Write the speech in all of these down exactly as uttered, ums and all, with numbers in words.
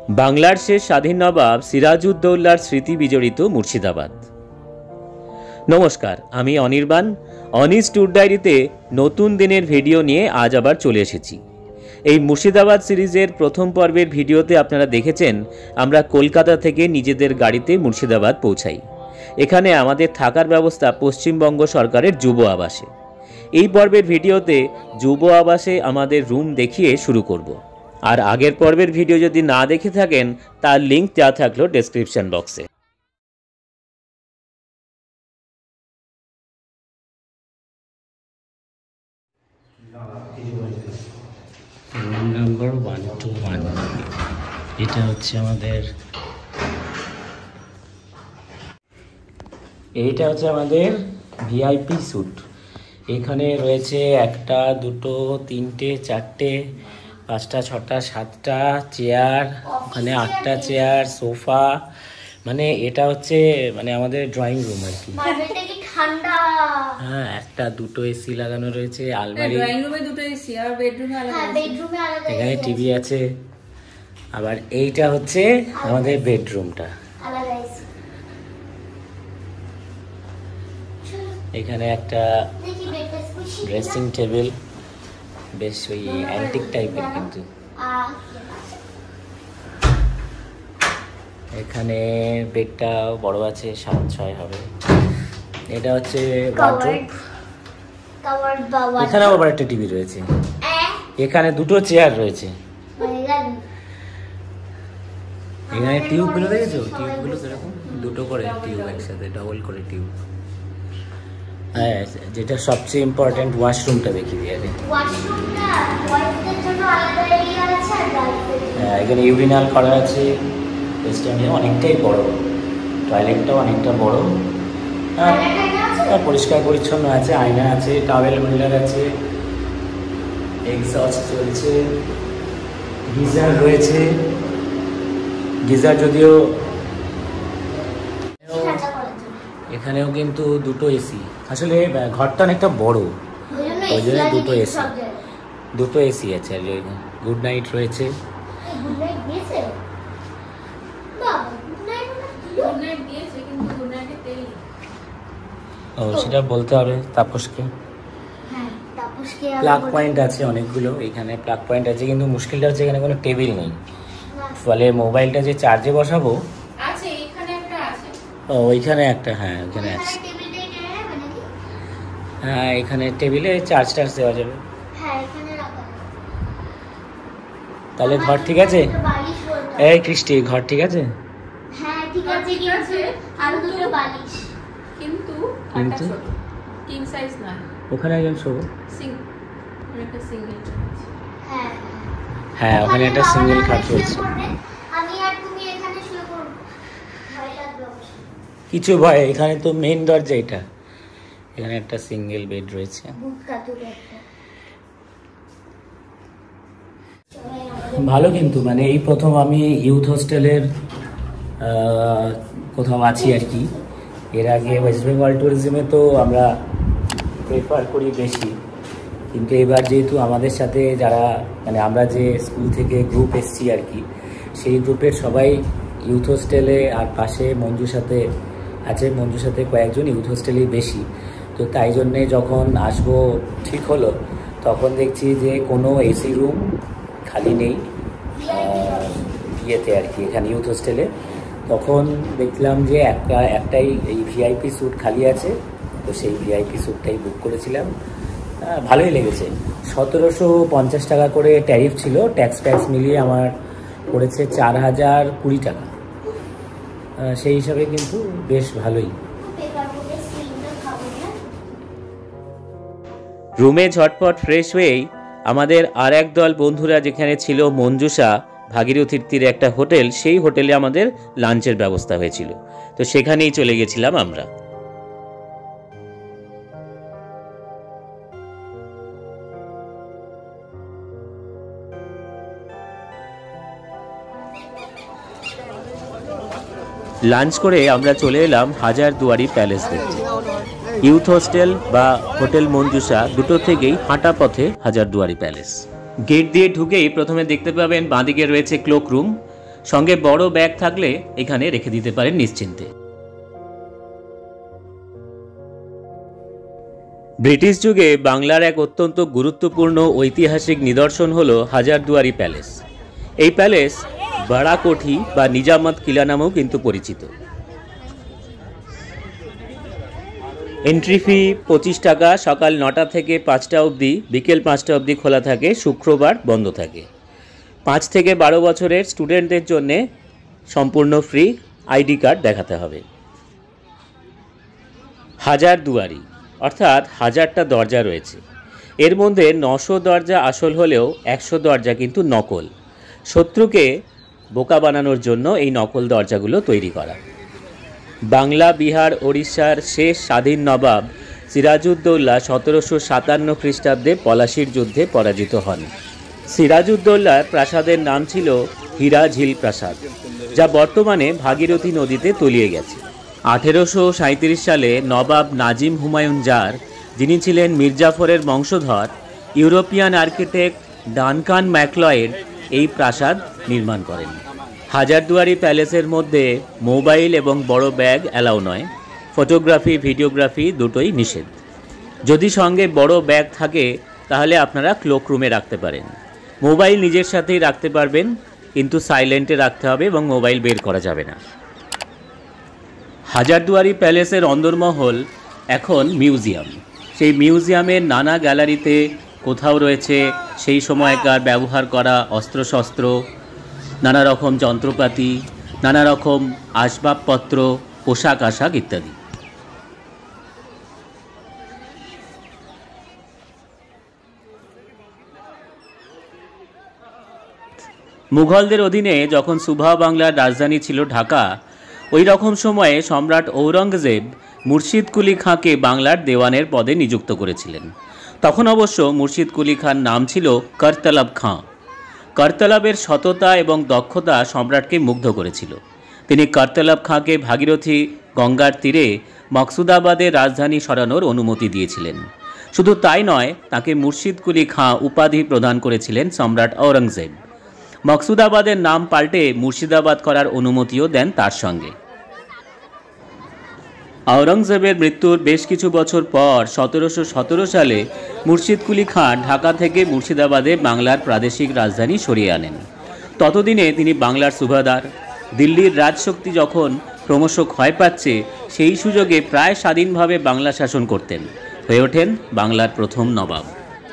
বাংলার শেষ স্বাধীন নবাব সিরাজউদ্দৌলার স্মৃতি বিজড়িত মুর্শিদাবাদ। নমস্কার, আমি অনির্বাণ। অনিস ট্যুর ডায়েরিতে নতুন দিনের ভিডিও নিয়ে আজ আবার চলে এসেছি। এই মুর্শিদাবাদ সিরিজের প্রথম পর্বের ভিডিওতে আপনারা দেখেছেন আমরা কলকাতা থেকে নিজেদের গাড়িতে মুর্শিদাবাদ পৌঁছাই। এখানে আমাদের থাকার ব্যবস্থা পশ্চিমবঙ্গ সরকারের যুব আবাসে। এই পর্বের ভিডিওতে যুব আবাসে আমাদের রুম দেখিয়ে শুরু করব। আর আগের পর্বের ভিডিও যদি না দেখে থাকেন তার লিঙ্ক দেওয়া থাকলো ডেসক্রিপশন বক্সে। Room number one two one, এটা হচ্ছে আমাদের এইটা হচ্ছে আমাদের ভিআইপি স্যুট। এখানে রয়েছে একটা, দুটো, তিনটে, চারটে, পাঁচটা, ছটা, সাতটা চেয়ার, ওখানে আটটা চেয়ার, সোফা। মানে এটা হচ্ছে মানে আমাদের ড্রয়িং রুম আর কি। হ্যাঁ, একটা দুটো এসি লাগানো রয়েছে, আলমারি, ড্রয়িং রুমে দুটো এসি আর বেডরুমে আলাদা। হ্যাঁ, বেডরুমে আলাদা। এখানে টিভি আছে। আবার এইটা হচ্ছে আমাদের বেডরুমটা। আলাদা এসি। এখানে একটা ড্রেসিং টেবিল, বেশ ওই অ্যান্টিক টাইপের কিন্তু। এখানে বেডটা বড় আছে, সাত ছয় হবে। এটা হচ্ছে ওয়ার্ডরোব। এখানেও আবার একটা টিভি রয়েছে। এখানে দুটো চেয়ার রয়েছে। এখানে টিউবগুলো দেখেছো? টিউবগুলো কিরকম, দুটো করে টিউব একসাথে, ডবল করে টিউব। হ্যাঁ, যেটা সবচেয়ে ইম্পর্টেন্ট ওয়াশরুমটা দেখি দিয়ে আগে। হ্যাঁ, এখানে ইউরিনাল করা আছে, অনেকটাই বড়, টয়লেটটাও অনেকটা বড়। হ্যাঁ, পরিষ্কার পরিচ্ছন্ন আছে, আয়না আছে, টাওয়েল হোল্ডার আছে, এক্সস্ট চলছে, গিজার রয়েছে। গিজার যদিও এখানেও কিন্তু দুটো এসি। আসলে ঘরটা অনেকটা বড়, ওই জন্য দুটো এসি দুটো এসি আছে। আর গুড নাইট রয়েছে। ও, সেটা বলতে হবে তাপসকে। প্লাগ পয়েন্ট আছে অনেকগুলো, এখানে প্লাগ পয়েন্ট আছে, কিন্তু মুশকিলটা হচ্ছে এখানে কোনো টেবিল নেই। ফলে মোবাইলটা যে চার্জে বসাবো, ও ওইখানে একটা, হ্যাঁ ওইখানে আছে। হ্যাঁ, এখানে টেবিলে চার্জ টার্জ দেওয়া যাবে। তাহলে ঘর ঠিক আছে? এই কৃষ্টি, ঘর ঠিক আছে? হ্যাঁ ঠিক আছে, ঠিক আছে। আর দুটো বালিশ, কিন্তু কিন্তু কিং সাইজ না। ওখানে একজন শোবো। সিঙ্গেল, একটা সিঙ্গেল। হ্যাঁ হ্যাঁ, ওখানে একটা সিঙ্গেল খাট রয়েছে। আমি আর তুমি এখানে শুয়ে পড়ব, ভয় লাগবে? কিছু ভয়, এখানে তো মেইন দরজা এটা। এখানে একটা সিঙ্গেল বেড রয়েছে। ভালো, কিন্তু মানে এই প্রথম আমি ইউথ হোস্টেলের কোথাও আছি আর কি। এর আগে ওয়েস্ট বেঙ্গল ট্যুরিজমে তো আমরা প্রেফার করি বেশি, কিন্তু এবার যেহেতু আমাদের সাথে যারা মানে আমরা যে স্কুল থেকে গ্রুপ এসছি আর কি, সেই গ্রুপের সবাই ইউথ হোস্টেলে, আর পাশে মঞ্জুর সাথে আছে, মঞ্জুর সাথে কয়েকজন ইউথ হোস্টেলেই বেশি। তো তাই জন্যে যখন আসবো ঠিক হলো, তখন দেখছি যে কোনো এসি রুম খালি নেই ইয়েতে আর কি, এখানে ইউথ হোস্টেলে। তখন দেখলাম যে একটা একটাই এই ভিআইপি স্যুট খালি আছে, তো সেই ভিআইপি স্যুটটাই বুক করেছিলাম। ভালোই লেগেছে। সতেরোশো পঞ্চাশ টাকা করে ট্যারিফ ছিল, ট্যাক্স ট্যাক্স মিলিয়ে আমার পড়েছে চার হাজার কুড়ি টাকা। সেই হিসাবে কিন্তু বেশ ভালোই। রুমে ঝটপট ফ্রেশ হয়েই আমাদের আর এক দল বন্ধুরা, যেখানে ছিল মঞ্জুষা, ভাগীরথীর তীরে একটা হোটেল, সেই হোটেলে আমাদের লাঞ্চের ব্যবস্থা হয়েছিল, তো সেখানেই চলে গেছিলাম আমরা। লাঞ্চ করে আমরা চলে এলাম হাজারদুয়ারি প্যালেস দেখতে। ইউথ হোস্টেল বা হোটেল মঞ্জুষা দুটো থেকেই হাঁটা পথে হাজারদুয়ারি প্যালেস। গেট দিয়ে ঢুকেই প্রথমে দেখতে পাবেন বাঁদিকে রয়েছে ক্লোক রুম, সঙ্গে বড় ব্যাগ থাকলে এখানে রেখে দিতে পারেন নিশ্চিন্তে। ব্রিটিশ যুগে বাংলার এক অত্যন্ত গুরুত্বপূর্ণ ঐতিহাসিক নিদর্শন হল হাজারদুয়ারি প্যালেস। এই প্যালেস বড়া কোঠি বা নিজামত কিলা নামেও কিন্তু পরিচিত। এন্ট্রি ফি পঁচিশ টাকা। সকাল নটা থেকে পাঁচটা অবধি, বিকেল পাঁচটা অবধি খোলা থাকে, শুক্রবার বন্ধ থাকে। পাঁচ থেকে বারো বছরের স্টুডেন্টদের জন্যে সম্পূর্ণ ফ্রি, আইডি কার্ড দেখাতে হবে। হাজারদুয়ারি অর্থাৎ হাজারটা দরজা রয়েছে। এর মধ্যে নশো দরজা আসল হলেও একশো দরজা কিন্তু নকল। শত্রুকে বোকা বানানোর জন্য এই নকল দরজাগুলো তৈরি করা। বাংলা, বিহার, ওড়িশার শেষ স্বাধীন নবাব সিরাজউদ্দৌলা সতেরোশো সাতান্ন খ্রিস্টাব্দে পলাশির যুদ্ধে পরাজিত হন। সিরাজউদ্দৌলার প্রাসাদের নাম ছিল হীরাঝিল প্রাসাদ, যা বর্তমানে ভাগীরথী নদীতে তলিয়ে গেছে। আঠেরোশো সাঁইত্রিশ সালে নবাব নাজিম হুমায়ুন জার, যিনি ছিলেন মির্জাফরের বংশধর, ইউরোপিয়ান আর্কিটেক্ট ডানকান ম্যাকলয়েড এই প্রাসাদ নির্মাণ করেন। হাজারদুয়ারি প্যালেসের মধ্যে মোবাইল এবং বড় ব্যাগ অ্যালাউ নয়। ফটোগ্রাফি, ভিডিওগ্রাফি দুটোই নিষেধ। যদি সঙ্গে বড় ব্যাগ থাকে তাহলে আপনারা ক্লোক রুমে রাখতে পারেন। মোবাইল নিজের সাথেই রাখতে পারবেন, কিন্তু সাইলেন্টে রাখতে হবে এবং মোবাইল বের করা যাবে না। হাজারদুয়ারি প্যালেসের অন্দরমহল এখন মিউজিয়াম। সেই মিউজিয়ামের নানা গ্যালারিতে কোথাও রয়েছে সেই সময়কার ব্যবহার করা অস্ত্রশস্ত্র, নানা রকম যন্ত্রপাতি, নানা রকম আসবাবপত্র, পোশাক আশাক ইত্যাদি। মুঘলদের অধীনে যখন সুবাহ বাংলার রাজধানী ছিল ঢাকা, ওই রকম সময়ে সম্রাট ঔরঙ্গজেব মুর্শিদ কুলি খাঁকে বাংলার দেওয়ানের পদে নিযুক্ত করেছিলেন। তখন অবশ্য মুর্শিদ কুলি খান নাম ছিল করতলব খাঁ। করতলবের সততা এবং দক্ষতা সম্রাটকে মুগ্ধ করেছিল। তিনি করতলব খাঁকে ভাগীরথী গঙ্গার তীরে মকসুদাবাদের রাজধানী সরানোর অনুমতি দিয়েছিলেন। শুধু তাই নয়, তাকে মুর্শিদ কুলি খাঁ উপাধি প্রদান করেছিলেন সম্রাট ঔরঙ্গজেব। মকসুদাবাদের নাম পাল্টে মুর্শিদাবাদ করার অনুমতিও দেন তার সঙ্গে। ঔরঙ্গজেবের মৃত্যুর বেশ কিছু বছর পর সতেরোশো সতেরো সালে মুর্শিদ কুলি খান ঢাকা থেকে মুর্শিদাবাদে বাংলার প্রাদেশিক রাজধানী সরিয়ে আনেন। ততদিনে তিনি বাংলার সুবাহদার। দিল্লির রাজশক্তি যখন ক্রমশ ক্ষয় পাচ্ছে, সেই সুযোগে প্রায় স্বাধীনভাবে বাংলা শাসন করতেন। হয়ে ওঠেন বাংলার প্রথম নবাব।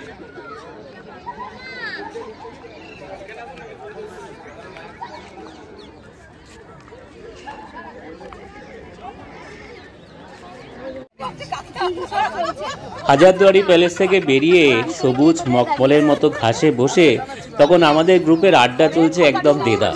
হাজারদুয়ারি প্যালেস থেকে বেরিয়ে সবুজ মকমলের মতো ঘাসে বসে তখন আমাদের গ্রুপের আড্ডা চলছে একদম দেদা।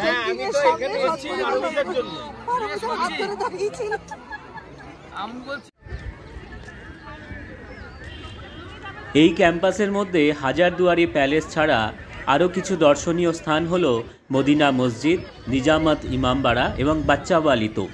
এই ক্যাম্পাসের মধ্যে হাজারদুয়ারি প্যালেস ছাড়া আরও কিছু দর্শনীয় স্থান হল মদিনা মসজিদ, নিজামত ইমামবাড়া এবং বাচ্চাওয়ালি তোপ।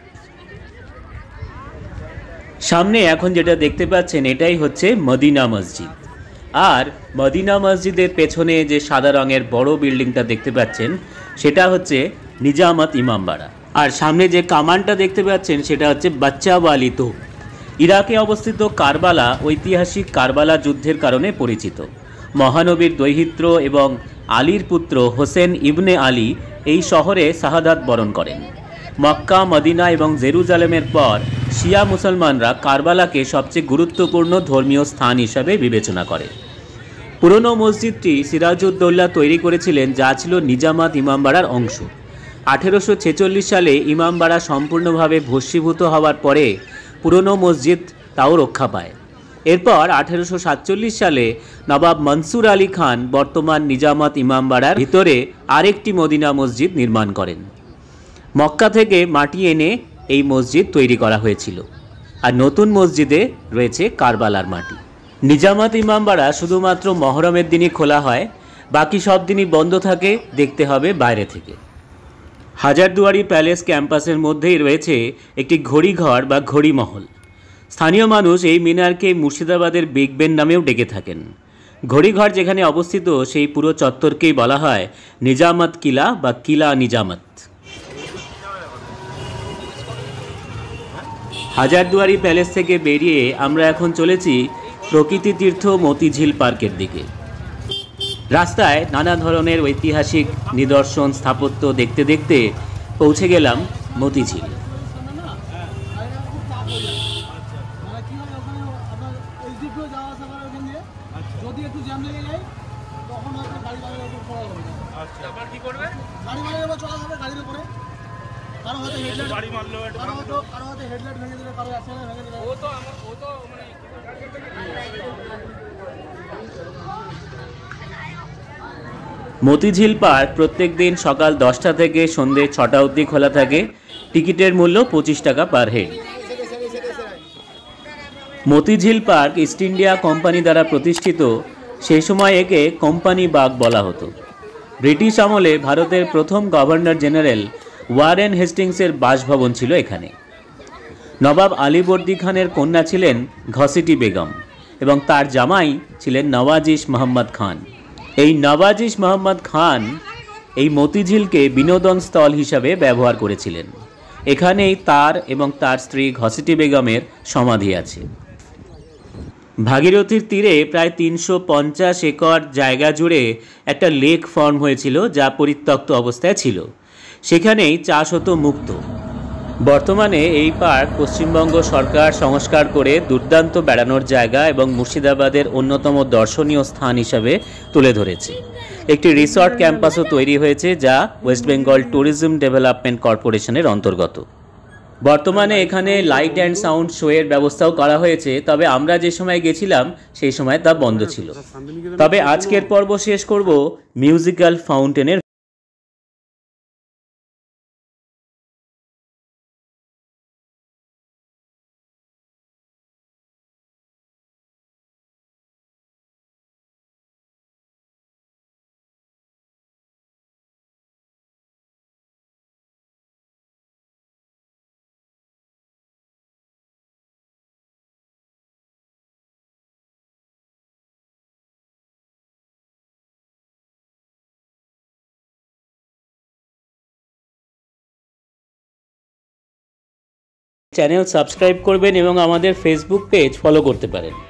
সামনে এখন যেটা দেখতে পাচ্ছেন এটাই হচ্ছে মদিনা মসজিদ। আর মদিনা মসজিদের পেছনে যে সাদা রঙের বড় বিল্ডিংটা দেখতে পাচ্ছেন সেটা হচ্ছে নিজামত ইমামবাড়া। আর সামনে যে কামানটা দেখতে পাচ্ছেন সেটা হচ্ছে বাচ্চাওয়ালি তোপ। ইরাকে অবস্থিত কারবালা ঐতিহাসিক কারবালা যুদ্ধের কারণে পরিচিত। মহানবীর দৌহিত্র এবং আলীর পুত্র হোসেন ইবনে আলী এই শহরে শাহাদাত বরণ করেন। মক্কা, মদিনা এবং জেরুজালেমের পর শিয়া মুসলমানরা কারবালাকে সবচেয়ে গুরুত্বপূর্ণ ধর্মীয় স্থান হিসাবে বিবেচনা করে। পুরনো মসজিদটি সিরাজউদ্দৌলা তৈরি করেছিলেন, যা ছিল নিজামাত ইমামবাড়ার অংশ। আঠেরোশো ছেচল্লিশ সালে ইমামবাড়া সম্পূর্ণভাবে ভস্মীভূত হওয়ার পরে পুরনো মসজিদ তাও রক্ষা পায়। এরপর আঠেরোশো সাতচল্লিশ সালে নবাব মনসুর আলী খান বর্তমান নিজামত ইমামবাড়ার ভিতরে আরেকটি মদিনা মসজিদ নির্মাণ করেন। মক্কা থেকে মাটি এনে এই মসজিদ তৈরি করা হয়েছিল, আর নতুন মসজিদে রয়েছে কারবালার মাটি। নিজামত ইমামবাড়া শুধুমাত্র মহরমের দিনই খোলা হয়, বাকি সব দিনই বন্ধ থাকে, দেখতে হবে বাইরে থেকে। হাজারদুয়ারি প্যালেস ক্যাম্পাসের মধ্যেই রয়েছে একটি ঘড়িঘর বা ঘড়ি মহল। স্থানীয় মানুষ এই মিনারকে মুর্শিদাবাদের বিগ বেন নামেও ডেকে থাকেন। ঘড়িঘর যেখানে অবস্থিত সেই পুরো চত্বরকেই বলা হয় নিজামত কিলা বা কিলা নিজামত। হাজারদুয়ারি প্যালেস থেকে বেরিয়ে আমরা এখন চলেছি প্রকৃতি তীর্থ মতিঝিল পার্কের দিকে। রাস্তায় নানা ধরনের ঐতিহাসিক নিদর্শন স্থাপত্য দেখতে দেখতে পৌঁছে গেলাম মতিঝিল। মতিঝিল পার্ক প্রত্যেক দিন সকাল দশটা থেকে সন্ধ্যে ছটা অবধি খোলা থাকে। টিকিটের মূল্য পঁচিশ টাকা per head. Motijheel park East India Company দ্বারা প্রতিষ্ঠিত। সেই সময় একে কোম্পানি বাগ বলা হতো। ব্রিটিশ আমলে ভারতের প্রথম গভর্নর জেনারেল ওয়ারেন হেস্টিংসের বাসভবন ছিল এখানে। নবাব আলীবর্দী খানের কন্যা ছিলেন ঘসিটি বেগম এবং তার জামাই ছিলেন নওয়াজিশ মোহাম্মদ খান। এই নওয়াজিশ মোহাম্মদ খান এই মতিঝিলকে বিনোদন স্থল হিসাবে ব্যবহার করেছিলেন। এখানেই তার এবং তার স্ত্রী ঘসিটি বেগমের সমাধি আছে। ভাগীরথীর তীরে প্রায় তিনশো পঞ্চাশ একর জায়গা জুড়ে একটা লেক ফর্ম হয়েছিল, যা পরিত্যক্ত অবস্থায় ছিল। সেখানেই চাষ হতো মুক্তো। বর্তমানে এই পার্ক পশ্চিমবঙ্গ সরকার সংস্কার করে দুর্দান্ত বেড়ানোর জায়গা এবং মুর্শিদাবাদের অন্যতম দর্শনীয় স্থান হিসাবে তুলে ধরেছে। একটি রিসর্ট ক্যাম্পাসও তৈরি হয়েছে, যা ওয়েস্ট বেঙ্গল ট্যুরিজম ডেভেলপমেন্ট কর্পোরেশনের অন্তর্গত। বর্তমানে এখানে লাইট অ্যান্ড সাউন্ড শোয়ের ব্যবস্থাও করা হয়েছে, তবে আমরা যে সময় গেছিলাম সেই সময় তা বন্ধ ছিল। তবে আজকের পর্ব শেষ করব মিউজিক্যাল ফাউন্টেনের। চ্যানেল সাবস্ক্রাইব করবেন এবং আমাদের ফেসবুক পেজ ফলো করতে পারেন।